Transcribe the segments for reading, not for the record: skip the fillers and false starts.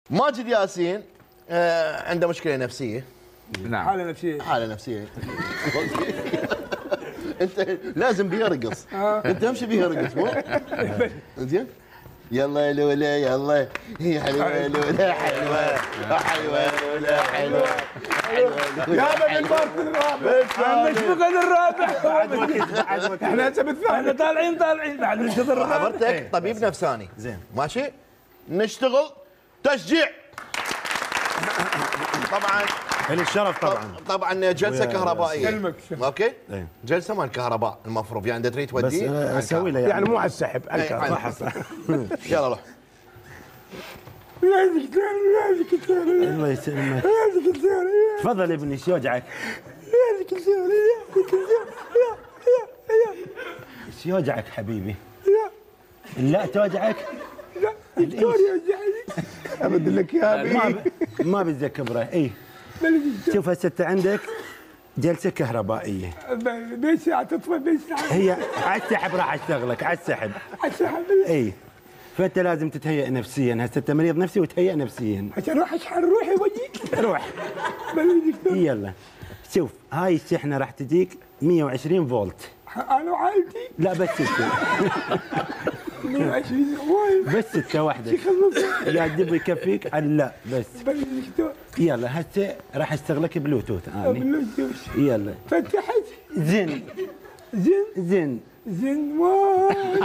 ماجد ياسين عنده مشكلة نفسية. نعم. حالة نفسية. انت لازم بيها رقص. انت امشي بيها رقص مو؟ زين؟ يلا يا لولا يلا هي حلوة يا لولا حلوة حلوة يا لولا حلوة يا بالبارت الرابع نشتغل الرابع احنا هسه بالثاني احنا طالعين بعد ننتظر الرابع. خبرتك طبيب نفساني. زين ماشي نشتغل تشجيع. طبعا لي الشرف طبعا جلسه كهربائيه. سلمك. اوكي ايه. جلسه مال كهرباء المفروض يعني تريد بس توديه اسوي له يعني مو على السحب على إيه، الكهرباء. صح. يلا روح. يا دكتور يا دكتور الله يسلمك. يا دكتور تفضل ابني ايش يوجعك؟ يا دكتور يا دكتور ايش يوجعك حبيبي؟ لا توجعك؟ لا دكتور يوجعني ابد لك يا ابي ما بدك كبره. اي شوف هسه انت عندك جلسه كهربائيه. بيش ساعه تطفى بيش ساعه هي على السحب راح اشتغلك على السحب. اسحب اي فانت لازم تتهيأ نفسيا. هسه انت مريض نفسي وتهيأ نفسيا. عشان اروح اشحن روحي واجيك. روح بلي دكتور يلا. شوف هاي الشحنه راح تجيك 120 فولت. انا وعائلتي لا بس انت 120 وايد بس انت وحدك. يا الدب يكفيك على لا بس. بلي دكتور يلا هسه راح اشتغلك بلوتوث اني. بلوتوث يلا فتحت زين زين زين زين وايد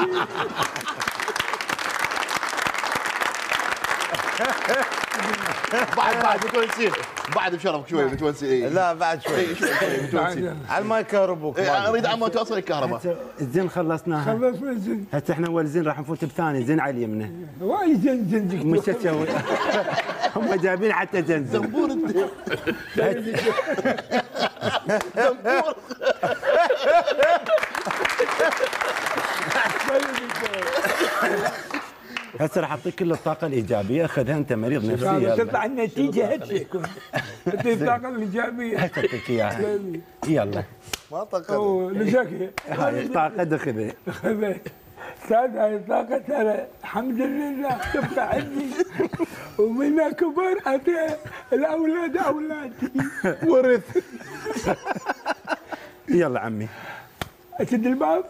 بعد متونسين بعد بشرفك شوي متونسين. إيه. لا بعد شوي شوي متونسين. على الماي كهربوك. اريد عمو توصل الكهرباء. هسه الزين خلصناها. خلصنا زين هسه احنا اول زين راح نفوت بثاني زين على اليمنى. وايد زين زين دكتور مش تسوي هم جايبين حتى زنزن. زنبور انت. زنبور. هسه راح اعطيك كل الطاقه الايجابيه. اخذها انت مريض نفسي. يلا تطلع النتيجه هيك انت الطاقه الايجابيه هسه اعطيك اياها. يلا ما طاقة. ولجاك هاي الطاقه دخذها. استاذ هاي الطاقه ترى الحمد لله تبقى عندي ومنها كبر اعطيها الاولاد اولادي ورث. يلا عمي اسد الباب.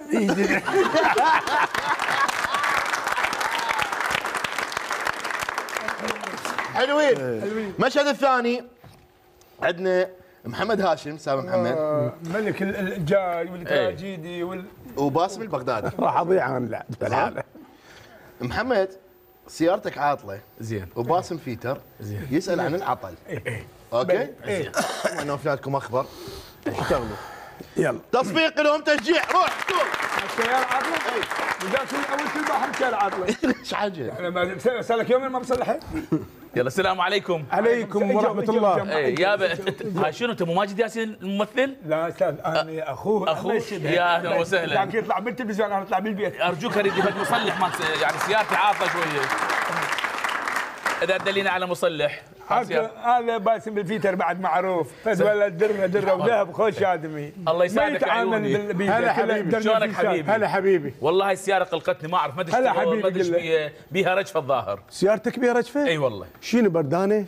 حلوين. المشهد الثاني عندنا محمد هاشم سامي محمد ملك الجاي والتراجيدي وباسم البغدادي. راح اضيع انا لا بالحاله. محمد سيارتك عاطله زين وباسم فيتر زين يسال عن العطل. اوكي بما انه في لكم اخبار اشتغلوا. يلا تصفيق لهم تشجيع. روح شوف السيارة عطلة؟ إذا كل أول كل بحر السيارة عطلة. ايش حاجه؟ أنا ما صار لك يومين ما بصلحها؟ يلا السلام عليكم. عليكم ورحمة الله. ايه يابا هاي شنو انت مو ماجد ياسين الممثل؟ لا أستاذ أنا أخوه. يا أهلا وسهلا. لكن يطلع بالتلفزيون أنا أطلع بالبيت. ارجوك اريد فد مصلح ما يعني سيارتي عاطله شويه. اذا تدلينا على مصلح. هذا باسم الفيتر بعد معروف. فدوى درة وذهب خوش آدمي. الله يسعدك يا عيوني. هلا حبيبي. شلونك حبيبي؟ هلا حبيبي. والله هاي السياره قلقتني ما اعرف ما ادري هلا حبيبي ما ادري بيها رجفه الظاهر. سيارتك بيها رجفة؟ اي والله. شنو بردانة؟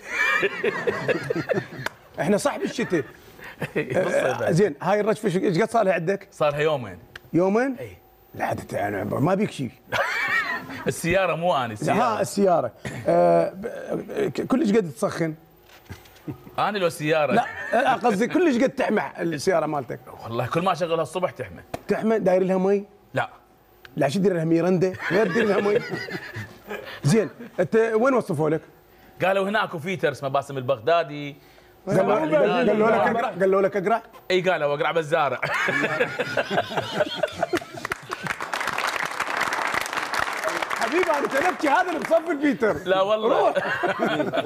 احنا صح بالشتاء. زين هاي الرجفة ايش قد صار لها عندك؟ صار لها يومين. يومين؟ اي لا يعني ما بيك شيء. السياره مو انا السياره. ها السيارة كلش قد تسخن؟ انا لو سياره لا قصدي كلش قد تحمى السيارة مالتك؟ والله كل ما اشغلها الصبح تحمى. تحمى داير لها مي؟ لا لا شو دير لها ميرندا؟ غير دير لها مي. زين انت وين وصفوا لك؟ قالوا هناك وفيتر اسمه باسم البغدادي. قالوا لك اقرا؟ اي قالوا اقرع بالزارع. حبيبي انا تنبكي هذا اللي بصف الفيتر. لا والله.